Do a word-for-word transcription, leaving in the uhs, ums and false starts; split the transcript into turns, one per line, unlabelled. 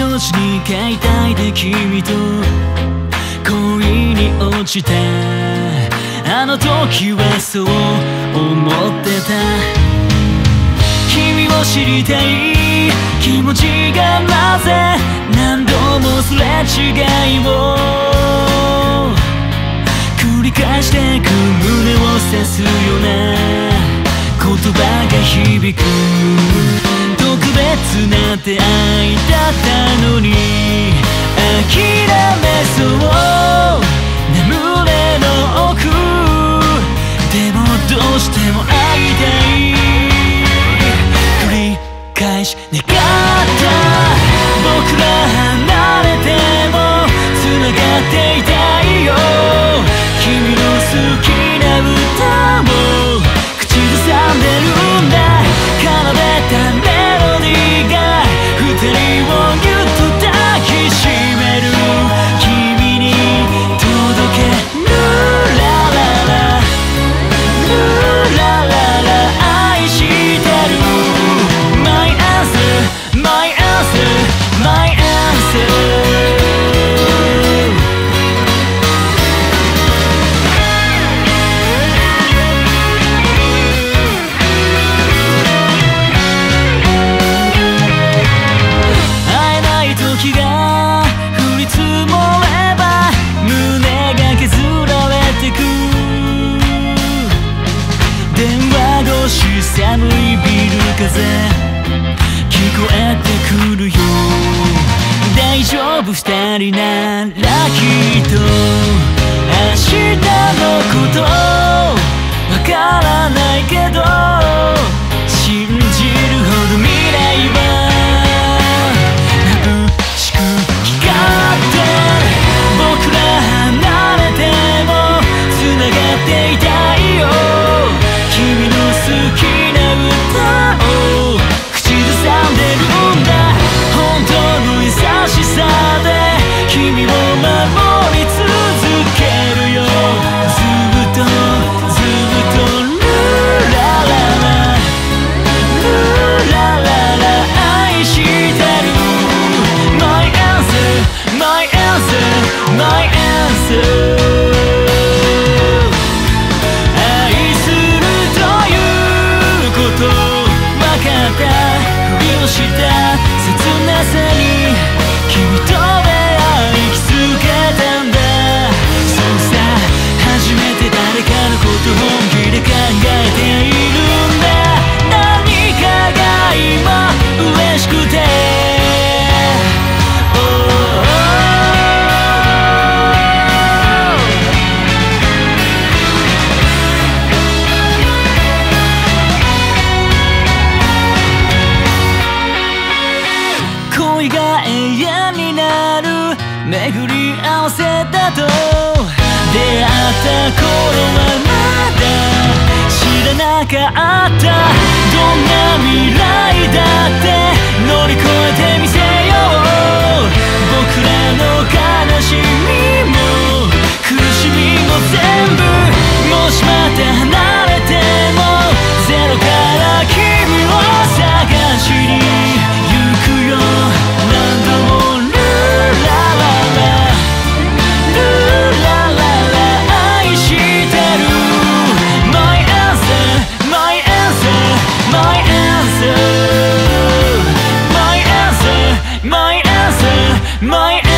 よじに携帯で君と恋に落ちた。あの時はそう思ってた。君を知りたい気持ちがなぜ何度もすれ違いを繰り返してく胸を刺すような言葉が響く。特別な出会いだったのに諦めそう眠れの奥でもどうしても会いたい。繰り返し願った僕ら離れても繋がっていたいよ。君の好きな歌を口ずさんでるんだ。奏でたメロディーが二人をぎゅっと抱きしめる。君に届けルラララルラララ愛してる。 My answer My answer My answer。寒いビル風聞こえてくるよ。大丈夫二人ならきっと明日のことわからないけど信じるほど未来は眩しく光って僕ら離れても繋がっていたいよ。君の好きな歌を口ずさんでるんだ。本当の優しさで君を守り続けるよ。ずっとずっとルラララルラララ愛してる。 My answer My answer My answer。した切なさに君と出会い気づけたんだ。そうさ初めて誰かのこと本気で考えているんだ。何かが今嬉しくて、恋が永遠になる巡り合わせだと。出会った頃はまだ知らなかった。どんな未来だって乗り越えてみせよう。僕らの悲しみも苦しみも全部もしまた離れてもゼロから君を探しに行くよ。My